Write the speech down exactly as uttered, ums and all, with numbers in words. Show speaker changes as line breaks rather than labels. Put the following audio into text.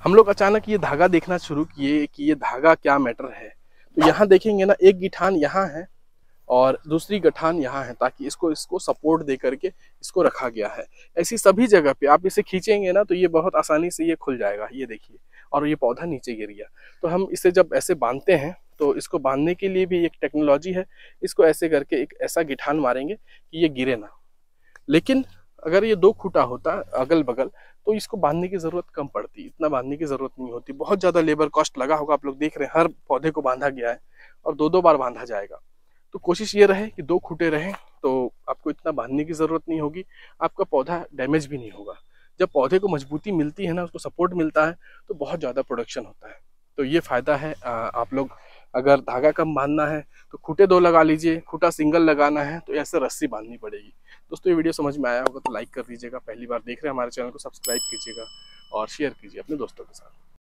हम लोग अचानक ये धागा देखना शुरू किए कि ये धागा क्या मैटर है। तो यहाँ देखेंगे ना, एक गिठान यहाँ है और दूसरी गठान यहाँ है, ताकि इसको इसको सपोर्ट दे करके इसको रखा गया है। ऐसी सभी जगह पे आप इसे खींचेंगे ना तो ये बहुत आसानी से ये खुल जाएगा, ये देखिए, और ये पौधा नीचे गिर गया। तो हम इसे जब ऐसे बांधते हैं तो इसको बांधने के लिए भी एक टेक्नोलॉजी है। इसको ऐसे करके एक ऐसा गिठान मारेंगे कि ये गिरे ना। लेकिन अगर ये दो खूटा होता अगल बगल तो इसको बांधने की जरूरत कम पड़ती, इतना बांधने की जरूरत नहीं होती। बहुत ज्यादा लेबर कॉस्ट लगा होगा, आप लोग देख रहे हैं हर पौधे को बांधा गया है और दो दो बार बांधा जाएगा। तो कोशिश ये रहे कि दो खूटे रहें तो आपको इतना बांधने की जरूरत नहीं होगी, आपका पौधा डैमेज भी नहीं होगा। जब पौधे को मजबूती मिलती है ना, उसको सपोर्ट मिलता है, तो बहुत ज़्यादा प्रोडक्शन होता है। तो ये फायदा है। आप लोग अगर धागा कम बांधना है तो खूटे दो लगा लीजिए, खूटा सिंगल लगाना है तो ऐसे रस्सी बांधनी पड़ेगी। दोस्तों, ये वीडियो समझ में आया होगा तो लाइक कर दीजिएगा, पहली बार देख रहे हैं हमारे चैनल को सब्सक्राइब कीजिएगा और शेयर कीजिए अपने दोस्तों के साथ।